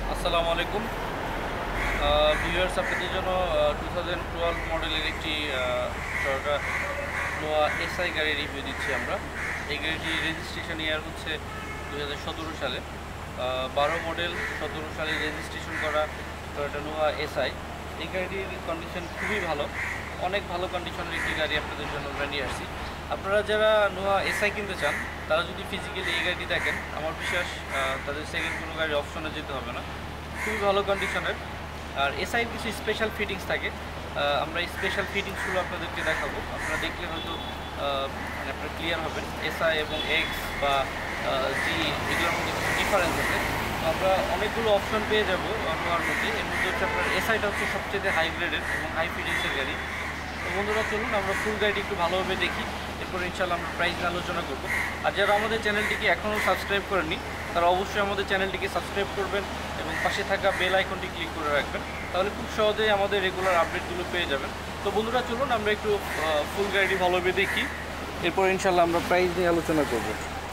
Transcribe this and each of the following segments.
আসসালামু আলাইকুম ভিউয়ার্স, আপনাদের জন্য 2012 মডেলের একটি টয়োটা নোয়া এসআই গাড়ি রিভিউ দিচ্ছি আমরা। এই গাড়িটি রেজিস্ট্রেশন ইয়ার হচ্ছে 2017 সালে, 12 মডেল 17 সালে রেজিস্ট্রেশন করা টয়োটা নোয়া এসআই। এই গাড়িটির কন্ডিশন খুবই ভালো, অনেক ভালো কন্ডিশনের একটি গাড়ি আপনাদের জন্য আমরা নিয়ে আসছি। আপনারা যারা নোয়া এসআই কিনতে চান তারা যদি ফিজিক্যালি এই গাড়িটি দেখেন, আমার বিশ্বাস তাদের সেকেন্ড কোনো গাড়ির অপশনে যেতে হবে না। খুবই ভালো কন্ডিশনের। আর এসআইয়ের কিছু স্পেশাল ফিটিংস থাকে, আমরা এই স্পেশাল ফিটিংসগুলো আপনাদেরকে দেখাবো। আপনারা দেখলে হয়তো মানে আপনারা ক্লিয়ার হবেন এসআই এবং এক্স বা জি, এগুলোর মধ্যে কিছু ডিফারেন্স আছে। তো আমরা অনেকগুলো অপশন পেয়ে যাবো নোয়ার মধ্যে। এর মধ্যে হচ্ছে আপনার এসআইটা হচ্ছে সবচেয়ে হাই গ্রেডের এবং হাই ফিটিংসের গাড়ি। তো বন্ধুরা, চলুন আমরা ফুল গাড়িটি একটু ভালোভাবে দেখি, এরপরে ইনশাআল্লাহ আমরা প্রাইস নিয়ে আলোচনা করব। আর যারা আমাদের চ্যানেলটিকে এখনও সাবস্ক্রাইব করেননি তারা অবশ্যই আমাদের চ্যানেলটিকে সাবস্ক্রাইব করবেন এবং পাশে থাকা বেল আইকনটি ক্লিক করে রাখবেন, তাহলে খুব সহজেই আমাদের রেগুলার আপডেটগুলো পেয়ে যাবেন। তো বন্ধুরা, চলুন আমরা একটু ফুল গাড়িটি ভালোভাবে দেখি, এরপর ইনশাআল্লাহ আমরা প্রাইস নিয়ে আলোচনা করব।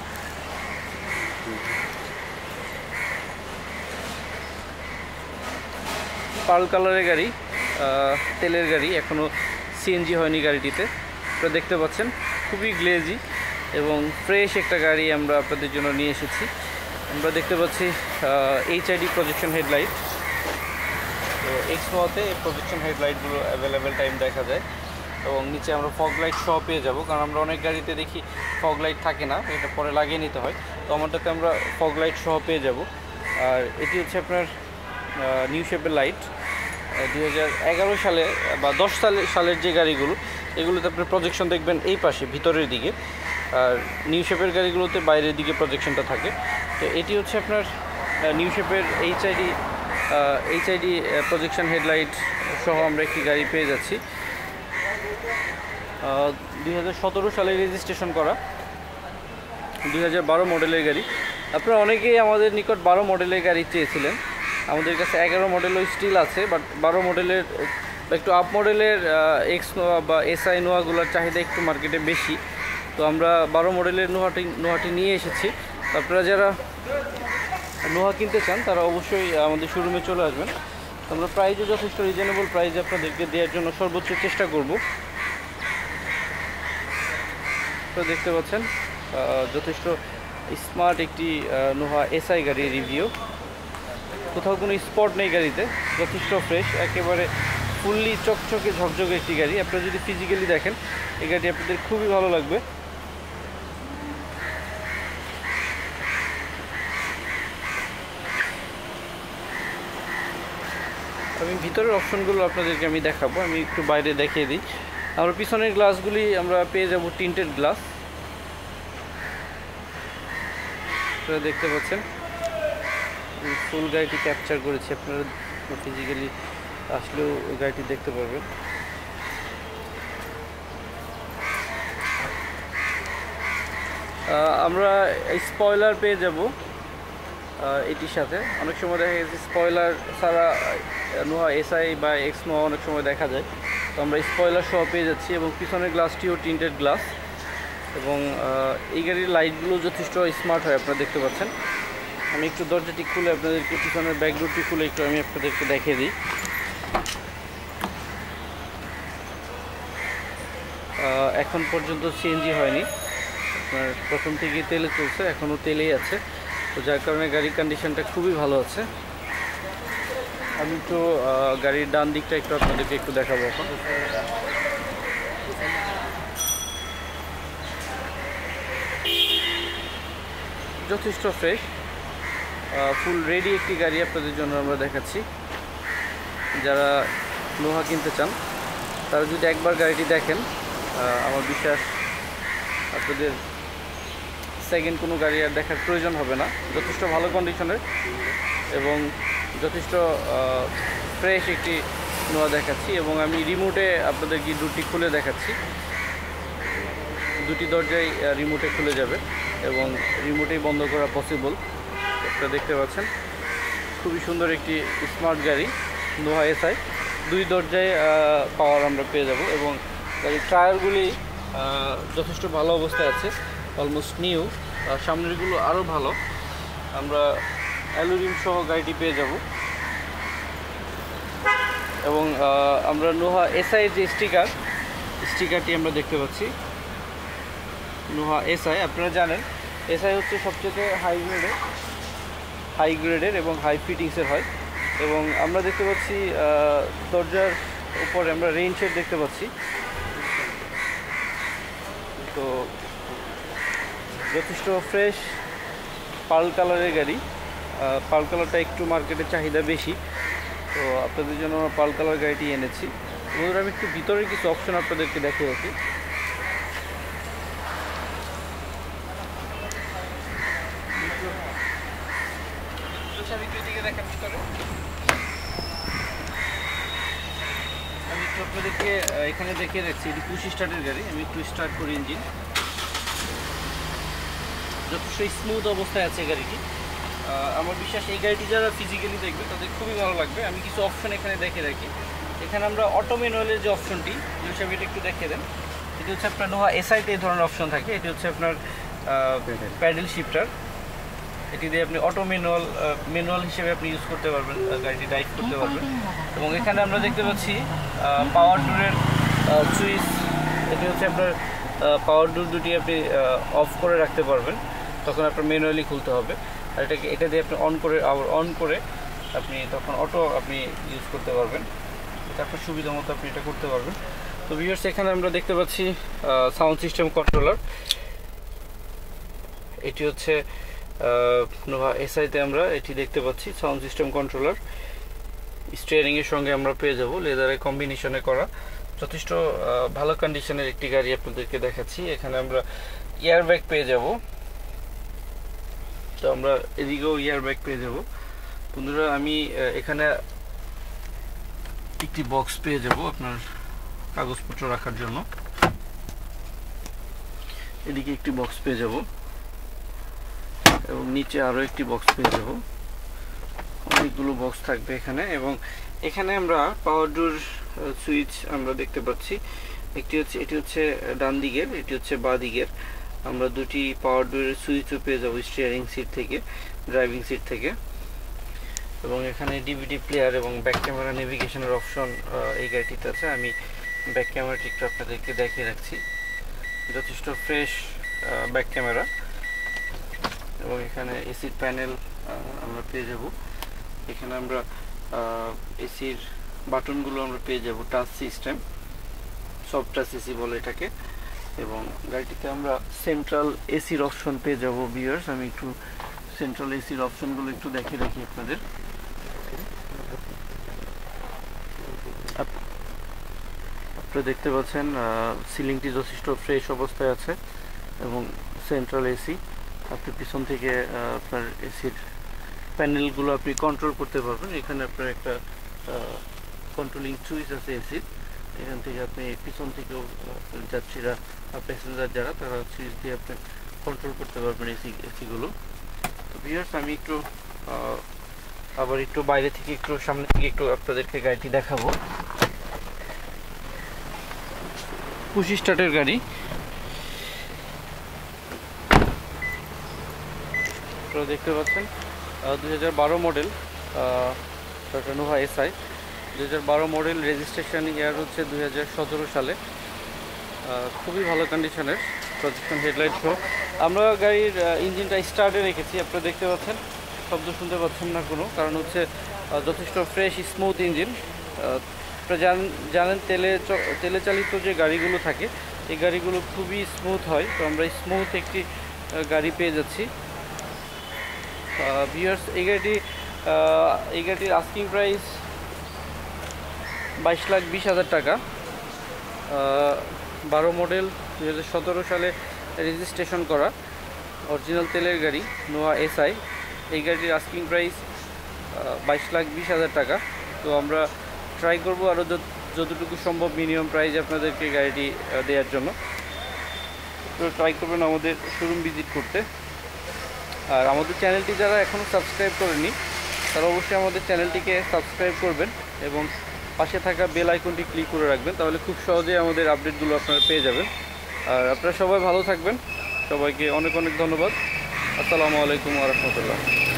পার্ল কালারের গাড়ি, তেলের গাড়ি, এখনও সিএনজি হয়নি গাড়িটিতে। আপনারা দেখতে পাচ্ছেন খুবই গ্লেজি এবং ফ্রেশ একটা গাড়ি আমরা আপনাদের জন্য নিয়ে এসেছি। আমরা দেখতে পাচ্ছি এইচআইডি প্রজেকশন হেডলাইট। তো এক্সমোতে এই প্রজেকশন হেডলাইটগুলো অ্যাভেলেবেল টাইম দেখা যায় এবং নিচে আমরা ফগ লাইট সহ পেয়ে যাব, কারণ আমরা অনেক গাড়িতে দেখি ফগ লাইট থাকে না, এটা পরে লাগিয়ে নিতে হয়। তো আমারটাতে আমরা ফগ লাইট সহ পেয়ে যাব। আর এটি হচ্ছে আপনার নিউ শেপের লাইট। 2011 সালে বা 10 সালের যে গাড়িগুলো, এগুলোতে আপনার প্রজেকশন দেখবেন এই পাশে ভিতরের দিকে, আর নিউ শেপের গাড়িগুলোতে বাইরের দিকে প্রজেকশনটা থাকে। তো এটি হচ্ছে আপনার নিউ শেপের এইচআইডি প্রজেকশন হেডলাইট সহ আমরা একটি গাড়ি পেয়ে যাচ্ছি। 2017 সালে রেজিস্ট্রেশন করা 2012 মডেলের গাড়ি। আপনারা অনেকেই আমাদের নিকট 12 মডেলের গাড়ি চেয়েছিলেন। আমাদের কাছে 11 মডেলও স্টিল আছে, বাট 12 মডেলের একটু আপ মডেলের এক্স নোয়া বা এসআই নোয়াগুলোর চাহিদা একটু মার্কেটে বেশি। তো আমরা 12 মডেলের নোয়াটি নিয়ে এসেছি। আপনারা যারা নোয়া কিনতে চান তারা অবশ্যই আমাদের শোরুমে চলে আসবেন। আমরা প্রাইসও যথেষ্ট রিজনেবল প্রাইসে আপনাদেরকে দেওয়ার জন্য সর্বোচ্চ চেষ্টা করব। তো দেখতে পাচ্ছেন যথেষ্ট স্মার্ট একটি নোয়া এসআই গাড়ির রিভিউ। কোথাও কোনো স্পট নেই গাড়িতে, যথেষ্ট ফ্রেশ, একেবারে ফুললি চকচকে ঝকঝকে একটি গাড়ি। আপনারা যদি ফিজিক্যালি দেখেন এই গাড়িটি আপনাদের খুবই ভালো লাগবে। আমি ভিতরের অপশনগুলো আপনাদেরকে আমি দেখাবো, আমি একটু বাইরে দেখিয়ে দিই। আমরা পিছনের গ্লাসগুলি আমরা পেয়ে যাব টিন্টেড গ্লাস। আপনারা দেখতে পাচ্ছেন ফুল গাড়িটি ক্যাপচার করেছি, আপনারা ফিজিক্যালি আসলেও গাড়িটি দেখতে পারবেন। আমরা স্পয়লার পেয়ে যাব এটির সাথে। অনেক সময় দেখা গেছে স্পয়লার ছাড়া নোয়া এসআই বা এক্স নোয়া অনেক সময় দেখা যায়, তো আমরা স্পয়লার সহ পেয়ে যাচ্ছি এবং পিছনের গ্লাসটিও টিন্টেড গ্লাস। এবং এই গাড়ির লাইটগুলো যথেষ্ট স্মার্ট হয়, আপনারা দেখতে পাচ্ছেন। আমি একটু দরজাটি খুলে আপনাদেরকে, পিছনের ব্যাকডোরটি খুলে একটু আমি আপনাদেরকে দেখিয়ে দিই। এখন পর্যন্ত সিএনজি হয়নি, আপনার প্রথম থেকেই তেলে চলছে, এখনও তেলেই আছে। তো যার কারণে গাড়ির কন্ডিশনটা খুবই ভালো আছে। আমি একটু গাড়ির ডান দিকটা একটু আপনাদেরকে একটু দেখাবো এখন। যথেষ্ট ফ্রেশ, ফুল রেডি একটি গাড়ি আপনাদের জন্য আমরা দেখাচ্ছি। যারা নোহা কিনতে চান তারা যদি একবার গাড়িটি দেখেন, আমার বিশ্বাস আপনাদের সেকেন্ড কোনো গাড়ি আর দেখার প্রয়োজন হবে না। যথেষ্ট ভালো কন্ডিশনের এবং যথেষ্ট ফ্রেশ একটি নোয়া দেখাচ্ছি। এবং আমি রিমোটে আপনাদেরকে দুটি খুলে দেখাচ্ছি, দুটি দরজাই রিমোটে খুলে যাবে এবং রিমোটেই বন্ধ করা পসিবল। আপনারা দেখতে পাচ্ছেন খুবই সুন্দর একটি স্মার্ট গাড়ি নোয়া এসআই। দুই দরজায় পাওয়ার আমরা পেয়ে যাব এবং গাড়ির টায়ারগুলি যথেষ্ট ভালো অবস্থায় আছে, অলমোস্ট নিউ। সামনেরগুলো আরও ভালো। আমরা অ্যালুরিম সহ গাড়িটি পেয়ে যাব। এবং আমরা নোহা এসআই যে স্টিকারটি আমরা দেখতে পাচ্ছি, নোহা এসআই। আপনারা জানেন এসআই হচ্ছে সবচেয়ে হাই গ্রেডের এবং হাই ফিটিংসের হয়। এবং আমরা দেখতে পাচ্ছি দরজার উপরে আমরা রেইন শেড দেখতে পাচ্ছি। তো যথেষ্ট ফ্রেশ পার্ল কালারের গাড়ি। পার্ল কালারটা একটু মার্কেটে চাহিদা বেশি, তো আপনাদের জন্য পার্ল কালার গাড়িটি এনেছি। ওদের আমি একটু ভিতরের কিছু অপশন আপনাদেরকে দেখে রাখি। আমি একটু আপনাদেরকে এখানে দেখিয়ে রাখছি, এটি পুশ স্টার্টের গাড়ি। আমি একটু স্টার্ট করি ইঞ্জিন। যথেষ্ট স্মুথ অবস্থায় আছে গাড়িটি। আমার বিশ্বাস এই গাড়িটি যারা ফিজিক্যালি দেখবে তাদের খুবই ভালো লাগবে। আমি কিছু অপশন এখানে দেখে রাখি। এখানে আমরা অটো ম্যানুয়ালের যে অপশনটি, হিসাবে এটা একটু দেখিয়ে দেন। এটি হচ্ছে আপনার নোহা এসআইতে এই ধরনের অপশন থাকে। এটি হচ্ছে আপনার প্যাডেল শিফটার। এটি দিয়ে আপনি অটো ম্যানুয়াল হিসেবে আপনি ইউজ করতে পারবেন, গাড়িটি ড্রাইভ করতে পারবেন। এবং এখানে আমরা দেখতে পাচ্ছি পাওয়ার ডোরের সুইচ। এটি হচ্ছে আপনার পাওয়ার ডোর দুটি আপনি অফ করে রাখতে পারবেন, তখন আপনার ম্যানুয়ালি খুলতে হবে। আর এটা দিয়ে আপনি অন করে আপনি তখন অটো আপনি ইউজ করতে পারবেন। এটা আপনার সুবিধা মতো আপনি এটা করতে পারবেন। তো ভিউয়ার্স, এখানে আমরা দেখতে পাচ্ছি সাউন্ড সিস্টেম কন্ট্রোলার। এটি হচ্ছে নোভা এসআইতে আমরা এটি দেখতে পাচ্ছি সাউন্ড সিস্টেম কন্ট্রোলার। স্টিয়ারিংয়ের সঙ্গে আমরা পেয়ে যাব লেদারের কম্বিনেশনে করা যথেষ্ট ভালো কন্ডিশনের একটি গাড়ি আপনাদেরকে দেখাচ্ছি। এখানে আমরা এয়ার ব্যাগ পেয়ে যাব। তো আমরা এদিকেও এয়ার ব্যাগ পেয়ে যাব। বন্ধুরা, আমি এখানে একটি বক্স পেয়ে যাব আপনার কাগজপত্র রাখার জন্য। এদিকে একটি বক্স পেয়ে যাব এবং নিচে আরও একটি বক্স পেয়ে যাব। অনেকগুলো বক্স থাকবে এখানে। এবং এখানে আমরা পাওয়ার ডোর সুইচ আমরা দেখতে পাচ্ছি। এটি হচ্ছে ডান দিকের, এটি হচ্ছে বাঁ দিকের। আমরা দুটি পাওয়ার ডোরের সুইচও পেয়ে যাব স্টিয়ারিং সিট থেকে, ড্রাইভিং সিট থেকে। এবং এখানে ডিভিডি প্লেয়ার এবং ব্যাক ক্যামেরা নেভিগেশনের অপশন এই গাড়িটিতে আছে। আমি ব্যাক ক্যামেরাটি একটু আপনাদেরকে দেখিয়ে রাখছি। যথেষ্ট ফ্রেশ ব্যাক ক্যামেরা। এবং এখানে এসির প্যানেল আমরা পেয়ে যাব। এখানে আমরা এসির বাটনগুলো আমরা পেয়ে যাব, touch system, soft touch AC বলে এটাকে। এবং গাড়িটিতে আমরা সেন্ট্রাল এসির অপশন পেয়ে যাব। ভিউয়ার্স, আমি একটু সেন্ট্রাল এসির অপশনগুলো একটু দেখিয়ে রাখি আপনাদের। আপনারা দেখতে পাচ্ছেন সিলিংটি যথেষ্ট ফ্রেশ অবস্থায় আছে এবং সেন্ট্রাল এসি। আপনি পিছন থেকে আপনার এসির প্যানেলগুলো আপনি কন্ট্রোল করতে পারবেন। এখানে আপনার একটা কন্ট্রোলিং সুইচ আছে এসির। এখান থেকে আপনি পিছন থেকেও যাত্রীরা প্যাসেঞ্জার যারা তারা সুইচ দিয়ে আপনি কন্ট্রোল করতে পারবেন এসিগুলো। তো ভিউয়ার্স, আমি একটু আবার একটু বাইরে থেকে একটু সামনে থেকে একটু আপনাদেরকে গাড়িটি দেখাবো। পুশ স্টার্টের গাড়ি। আপনারা দেখতে পাচ্ছেন 2012 model Nova SI. 2012 model, registration year হচ্ছে 2017 সালে। খুবই ভালো কন্ডিশনের প্রজেকশন হেডলাইট সহ। আমরা গাড়ির ইঞ্জিনটা স্টার্টে রেখেছি। আপনারা দেখতে পাচ্ছেন, শব্দ শুনতে পাচ্ছেন না কোনো, কারণ হচ্ছে যথেষ্ট ফ্রেশ স্মুথ ইঞ্জিন। আপনারা জানেন তেলে চালিত যে গাড়িগুলো থাকে এই গাড়িগুলো খুবই স্মুথ হয়। তো আমরা স্মুথ একটি গাড়ি পেয়ে যাচ্ছি। ভিউয়ার্স, এই গাড়িটির আস্কিং প্রাইস 22,20,000 টাকা। 12 মডেল, 2017 সালে রেজিস্ট্রেশন করা অরিজিনাল তেলের গাড়ি নোভা এসআই। এই গাড়িটির আস্কিং প্রাইস 22,20,000 টাকা। তো আমরা ট্রাই করব আরও যতটুকু সম্ভব মিনিমাম প্রাইস আপনাদেরকে গাড়িটি দেওয়ার জন্য। তো ট্রাই করবেন আমাদের শোরুম ভিজিট করতে। আর আমাদের চ্যানেলটি যারা এখনও সাবস্ক্রাইব করেনি তারা অবশ্যই আমাদের চ্যানেলটিকে সাবস্ক্রাইব করবেন এবং পাশে থাকা বেল আইকনটি ক্লিক করে রাখবেন, তাহলে খুব সহজেই আমাদের আপডেটগুলো আপনারা পেয়ে যাবেন। আর আপনারা সবাই ভালো থাকবেন। সবাইকে অনেক অনেক ধন্যবাদ। আসসালামু আলাইকুম ওয়া রাহমাতুল্লাহ।